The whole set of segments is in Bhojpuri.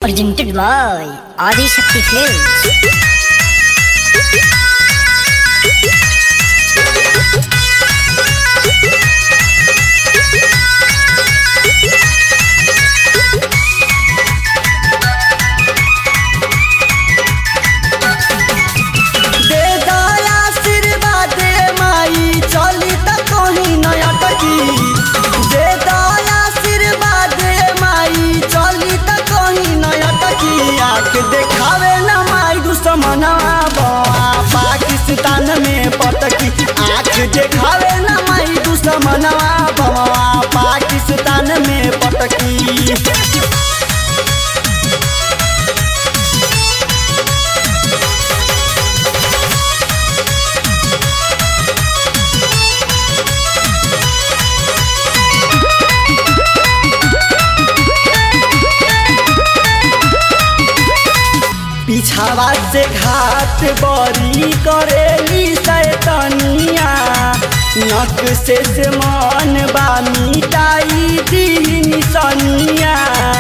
Presented by Adi Shakti Films. देखावे न माई दुश्मनवा बवा पाकिस्तान में पटकी। आँख देखावे न माई दुश्मनवा बवा पाकिस्तान में पटकी। पिछावा से घाट बड़ी करेली शैतानिया। नक से मन बा मिटाई दी निशानिया।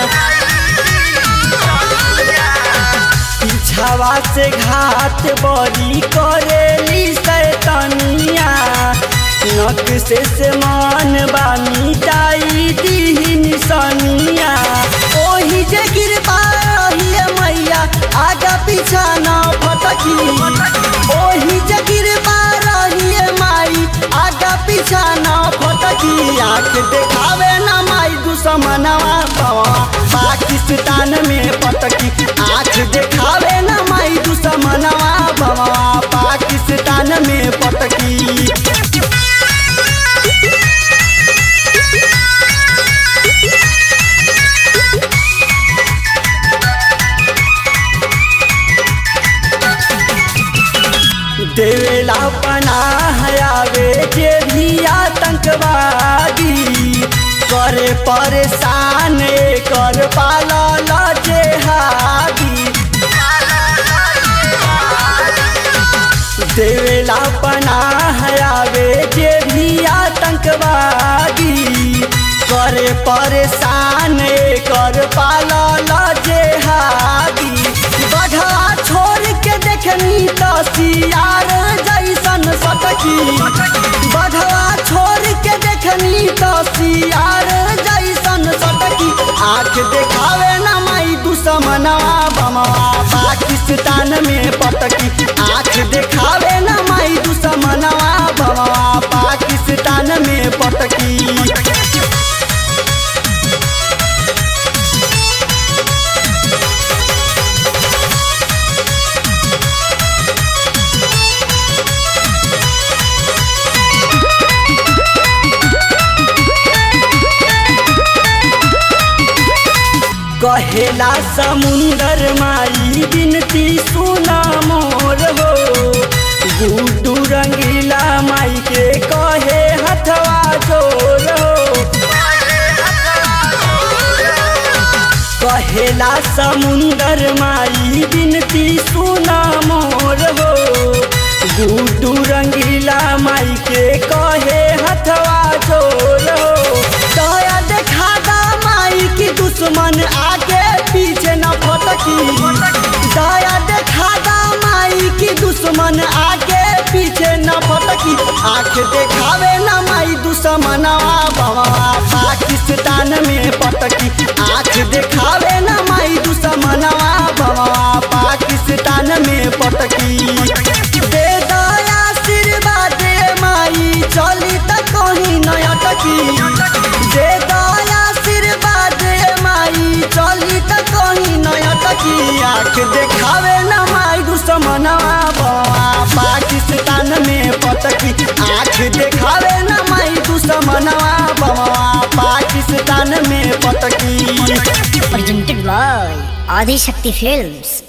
पिछावा से घाट बड़ी करेली शैतानिया। नक से मन बा मिटाई दी निशानिया। ओही जे कृपा मैया आगा पीछा न फटकी। ओही जे कृपा रहिए माई आगा पीछा न फटकी। आँख देखावे न माई दुश्मनवा बवा पाकिस्तान में पटकी। आँख देखावे न माई दुश्मनवा बवा पाकिस्तान में पटकी। देवेला पनाह आवे जे भी आतंकवादी। करे परेशान कर पालल जेहादी। देवेला पनाह आवे जे भी आतंकवादी। करे परेशान कर पालल जेहादी। बढ़ा छोड़ के देखनी तो सियार जैसन सटकी। बढ़वा छोड़ के देखनी तो सियार जैसन सटकी। आँख देखावे न माई दुश्मनवा बमवा पाकिस्तान में पटकी। आँख देखावे न माई दुश्मनवा बमवा पाकिस्तान में पटकी। कहेला समुंदर माई बिनती सुना मोर हो। गुड्डू रंगीला माई के कहे हथवा जोर हो। कहेला समुंदर माई बिनती सुना मोर हो। गुड्डू रंगीला माई के कहे हथवा जोर हो। दया देखा दा माई की दुश्मन आगे पीछे न फटकी। दया देखा दा माई की दुश्मन आगे पीछे न फटकी। आँख देखावे न माई दुश्मनवा बवा पाकिस्तान में पटकी। आँख देखावे न माई दुश्मनवा बवा पाकिस्तान में पटकी। दे दया आशीर्वाद माई चली त कहीं न अटकी। दे दया आशीर्वाद माई चली त कहीं न अटकी। आँख देखावे न माई दुश्मनवा बवा पाकिस्तान में पटकी। आँख देखावे न माई दुश्मनवा बवा पाकिस्तान में पटकी। Presented by Adi Shakti Films.